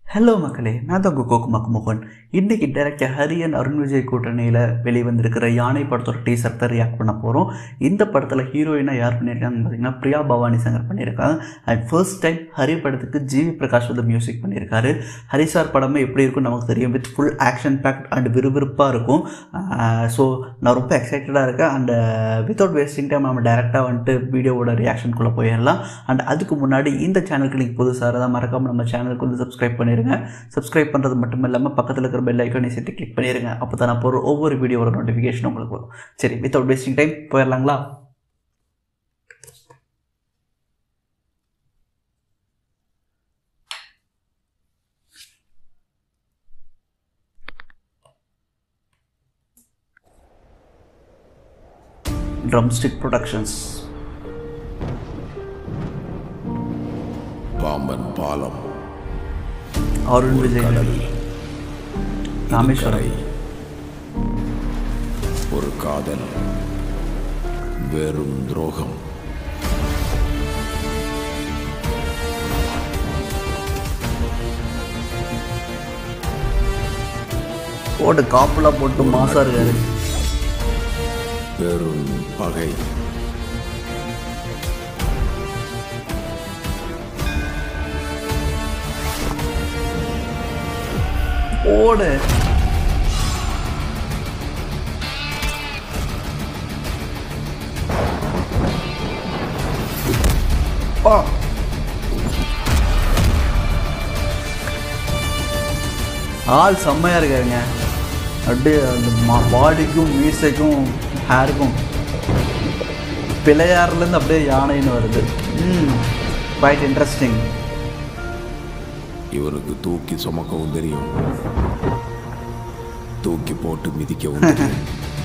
Hello மக்களே, நான் தான் KoKu MaKu Mohan. இன்றைக்கி டைரக்டர் ஹரி அண்ட் அருண்விஜய் கூட்டணியில் வெளிவந்திருக்கிற யானை படத்தோட டீசர் தான் ரியாக்ட் பண்ண போகிறோம். இந்த படத்தில் ஹீரோயினாக யார் பண்ணியிருக்காங்கன்னு பார்த்தீங்கன்னா பிரியா பவானி சங்கர் பண்ணியிருக்காங்க. அண்ட் ஃபர்ஸ்ட் டைம் ஹரி படத்துக்கு ஜிவி பிரகாஷ் வந்து மியூசிக் பண்ணியிருக்காரு. ஹரி சார் படமே எப்படி இருக்குன்னு நமக்கு தெரியும். With full action packed and விறுவிறுப்பாக இருக்கும். ஸோ நான் ரொம்ப எக்ஸைட்டடாக இருக்கேன். அண்ட் வித்தவுட் வேஸ்டிங் டைம் நம்ம டேரெக்டாக வந்துட்டு வீடியோவோட ரியாக்ஷனுக்குள்ளே போயிடலாம். அண்ட் அதுக்கு முன்னாடி இந்த சேனலுக்கு நீங்கள் புதுசாக தான் மறக்காமல் நம்ம சேனலுக்கு வந்து சப்ஸ்கிரைப் பண்ணிடுங்க. சப்ஸ்கிரைப் பண்ணுறது மட்டும் இல்லாமல் பக்கத்தில் இருக்கிற பெல் ஐக்கானை சேர்த்து கிளிக் பண்ணிடுங்க. அப்போ தான் நான் போகிற ஒவ்வொரு வீடியோவோட நோட்டிஃபிகேஷன் உங்களுக்கு வரும். சரி, வித்தவுட் வேஸ்டிங் டைம் போயிடலாங்களா? Drumstick Productions. பாம்பன் பாலம், Arunvijay, ராமேஸ்வரம், ஒரு காதல், வெறும் துரோகம். போட்டு காப்புலாம் போட்டு மாசா இருக்காரு. வெறும் பகை. ஓடு ஆள் செம்மையா இருக்காருங்க. அப்படியே அந்த பாடிக்கும் மீசைக்கும் ஹேருக்கும் பிள்ளையார்லேருந்து அப்படியே யானைன்னு வருது. Quite interesting. இவனுக்கு தூக்கி சுமக்கவும் தெரியும், தூக்கி போட்டு மிதிக்கவும் தெரியும்.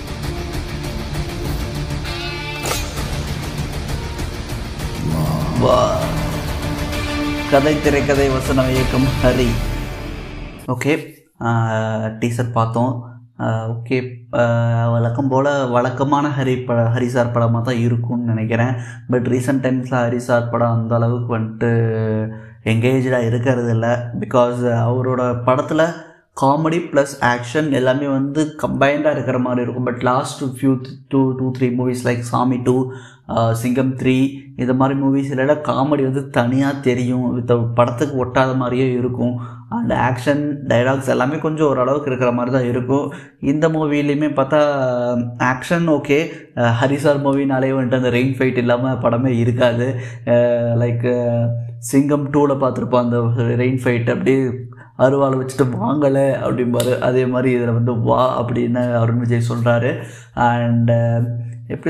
கதை திரைக்கதை வசனம் இயக்கம் ஹரி. ஓகே, டீசர் பார்த்தோம். ஓகே, வழக்கம் போல் வழக்கமான ஹரி சார் படமாக தான் இருக்கும்னு நினைக்கிறேன். பட் ரீசெண்ட் டைம்ஸில் ஹரி சார் படம் அந்த அளவுக்கு வந்துட்டு எங்கேஜாக இருக்கிறது இல்லை. பிகாஸ் அவரோட படத்தில் காமெடி ப்ளஸ் ஆக்ஷன் எல்லாமே வந்து கம்பைண்டாக இருக்கிற மாதிரி இருக்கும். But last two 3 movies like Saamy 2, சிங்கம் 3 இது மாதிரி மூவிஸில் காமெடி வந்து தனியாக தெரியும். வித் படத்துக்கு ஒட்டாத மாதிரியே இருக்கும். அண்ட் ஆக்ஷன் டைலாக்ஸ் எல்லாமே கொஞ்சம் ஓரளவுக்கு இருக்கிற மாதிரி தான் இருக்கும். இந்த மூவிலையுமே பார்த்தா ஆக்ஷன் ஓகே. ஹரிசார் மூவினாலே வந்துட்டு அந்த ரெயின் ஃபைட் இல்லாமல் படமே இருக்காது. லைக் சிங்கம் 2ல் பார்த்துருப்போம் அந்த ரெயின் ஃபைட் அப்படியே அருவாளை வச்சுட்டு வாங்கலை அப்படிம்பாரு. அதே மாதிரி இதில் வந்து வா அப்படின்னு அருண் விஜய் சொல்கிறாரு. அண்ட் எப்படி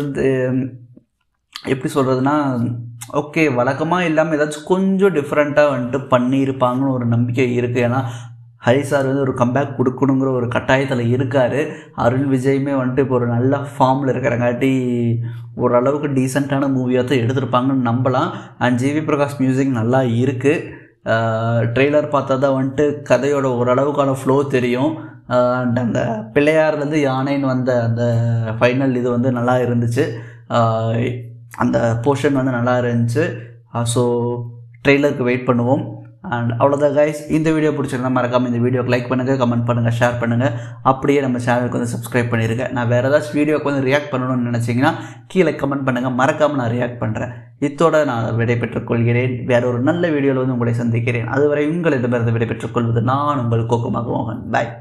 சொல்கிறதுனா ஓகே, வழக்கமாக இல்லாமல் ஏதாச்சும் கொஞ்சம் டிஃப்ரெண்ட்டாக வந்துட்டு பண்ணியிருப்பாங்கன்னு ஒரு நம்பிக்கை இருக்குது. ஏன்னா ஹரி சார் வந்து ஒரு கம்பேக் கொடுக்கணுங்கிற ஒரு கட்டாயத்தில் இருக்கார். அருண் விஜயுமே வந்துட்டு இப்போ ஒரு நல்ல ஃபார்மில் இருக்கிறங்காட்டி ஓரளவுக்கு டீசெண்டான மூவியாக தான் எடுத்திருப்பாங்கன்னு நம்பலாம். அண்ட் ஜிவி பிரகாஷ் மியூசிக் நல்லா இருக்குது. ட்ரெய்லர் பார்த்தா தான் வந்துட்டு கதையோட ஓரளவுக்கான ஃப்ளோ தெரியும். அண்ட் அந்த பிள்ளையார்லேருந்து யானைன்னு வந்த அந்த ஃபைனல் இது வந்து நல்லா இருந்துச்சு. அந்த போர்ஷன் வந்து நல்லா இருந்துச்சு. ஸோ ட்ரெய்லருக்கு வெயிட் பண்ணுவோம். அண்ட் அவ்வளோதான் கைஸ். இந்த வீடியோ பிடிச்சிருந்தா மறக்காமல் இந்த வீடியோக்கு லைக் பண்ணுங்கள், கமெண்ட் பண்ணுங்கள், ஷேர் பண்ணுங்கள். அப்படியே நம்ம சேனலுக்கு வந்து சப்ஸ்கிரைப் பண்ணியிருக்கேன். நான் வேறு ஏதாச்சும் வீடியோக்கு வந்து ரியாக்ட் பண்ணணும்னு நினச்சிங்கன்னா கீழே கமெண்ட் பண்ணுங்கள். மறக்காமல் நான் ரியாக்ட் பண்ணுறேன். இத்தோடு நான் விடைபெற்றுக் கொள்கிறேன். வேற ஒரு நல்ல வீடியோவில் வந்து உங்களை சந்திக்கிறேன். அதுவரை உங்களிடமிருந்து விடைபெற்றுக் கொள்வது நான் உங்கள் KoKu MaKu Mohan. பாய்.